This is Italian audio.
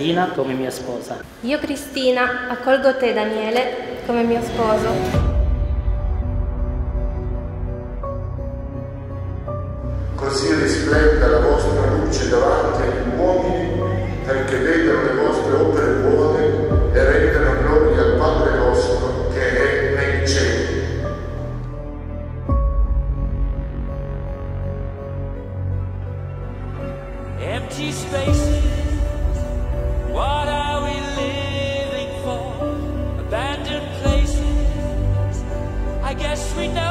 Cristina come mia sposa. Io Cristina accolgo te Daniele come mio sposo. Così risplenda la vostra luce davanti agli uomini, perché vedano le vostre opere buone e rendano gloria al Padre vostro che è nei cieli. Empty spaces, what are we living for? Abandoned places, I guess we know.